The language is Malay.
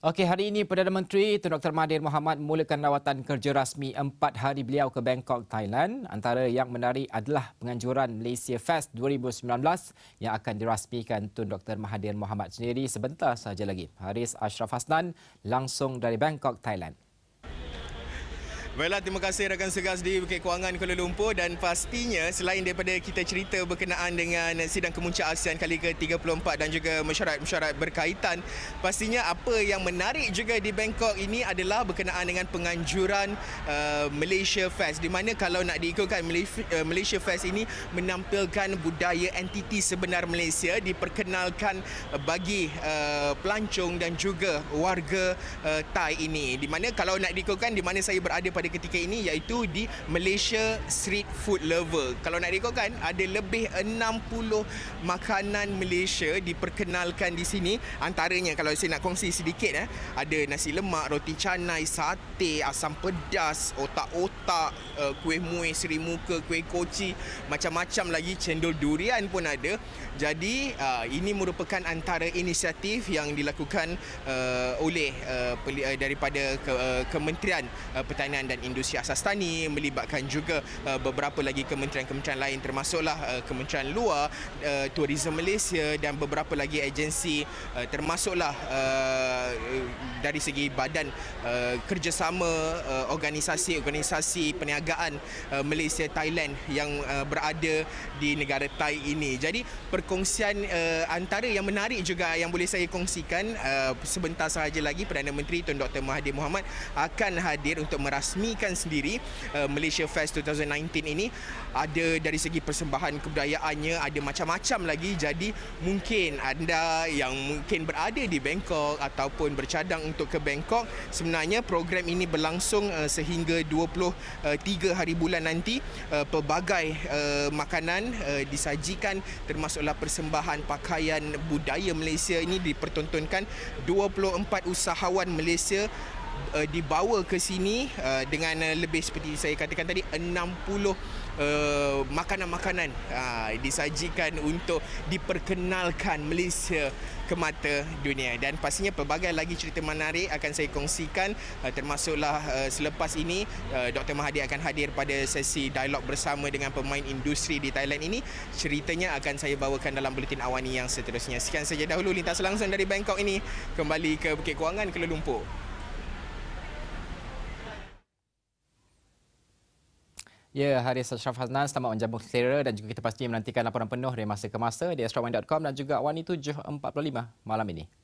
Okey, hari ini Perdana Menteri Tun Dr. Mahathir Mohamad memulakan rawatan kerja rasmi 4 hari beliau ke Bangkok, Thailand. Antara yang menarik adalah penganjuran Malaysia Fest 2019 yang akan dirasmikan Tun Dr. Mahathir Mohamad sendiri sebentar sahaja lagi. Haris Ashraf Hasnan langsung dari Bangkok, Thailand. Baiklah, terima kasih rakan segas di Bukit Kewangan Kuala Lumpur, dan pastinya selain daripada kita cerita berkenaan dengan sidang kemuncak ASEAN kali ke-34 dan juga mesyuarat-mesyuarat berkaitan, pastinya apa yang menarik juga di Bangkok ini adalah berkenaan dengan penganjuran Malaysia Fest, di mana kalau nak diikutkan Malaysia Fest ini menampilkan budaya entiti sebenar Malaysia, diperkenalkan bagi pelancong dan juga warga Thai ini, di mana kalau nak diikutkan di mana saya berada pada ketika ini iaitu di Malaysia Street Food Lover. Kalau nak rekodkan, ada lebih 60 makanan Malaysia diperkenalkan di sini. Antaranya kalau saya nak kongsi sedikit, ada nasi lemak, roti canai, sate, asam pedas, otak-otak, kuih muih, seri muka, kuih koci, macam-macam lagi, cendol durian pun ada. Jadi ini merupakan antara inisiatif yang dilakukan oleh daripada Kementerian Pertanian dan Industri Asas Tani, melibatkan juga beberapa lagi kementerian-kementerian lain, termasuklah Kementerian Luar, Tourism Malaysia dan beberapa lagi agensi, termasuklah dari segi badan kerjasama organisasi perniagaan Malaysia Thailand yang berada di negara Thai ini. Jadi perkongsian antara yang menarik juga yang boleh saya kongsikan, sebentar sahaja lagi Perdana Menteri Tun Dr. Mahathir Mohamad akan hadir untuk merasmikan sendiri Malaysia Fest 2019 ini. Ada dari segi persembahan kebudayaannya, ada macam-macam lagi. Jadi mungkin anda yang mungkin berada di Bangkok ataupun bercadang untuk ke Bangkok, sebenarnya program ini berlangsung sehingga 23 hari bulan nanti. Pelbagai makanan disajikan, termasuklah persembahan pakaian budaya Malaysia ini dipertontonkan. 24 usahawan Malaysia dibawa ke sini dengan lebih seperti saya katakan tadi 60 makanan-makanan disajikan untuk diperkenalkan Malaysia ke mata dunia. Dan pastinya pelbagai lagi cerita menarik akan saya kongsikan, termasuklah selepas ini Dr. Mahathir akan hadir pada sesi dialog bersama dengan pemain industri di Thailand ini. Ceritanya akan saya bawakan dalam buletin awani yang seterusnya. Sekian saja dahulu lintas langsung dari Bangkok ini, kembali ke Bukit Kewangan Kuala Lumpur. Ya, Haris Ashraf Hasnan selamat menjambung selera, dan juga kita pasti menantikan laporan penuh dari masa ke masa di astroman.com dan juga Awani 745 malam ini.